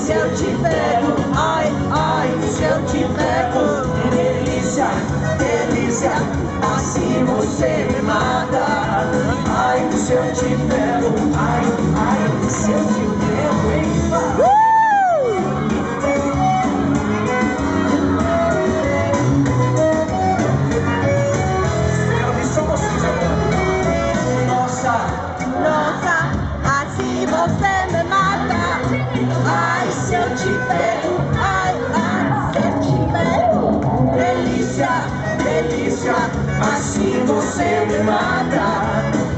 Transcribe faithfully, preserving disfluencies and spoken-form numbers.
se eu te pego, ai, ai, se eu te pego. Delícia, delícia, assim você me mata. Ai, se eu te pego, ai, ai, se eu te pego, hein? Nossa, assim você me mata. Ai, se eu te pego, ai, ai, se eu te pego. Delícia, delícia, assim você me mata.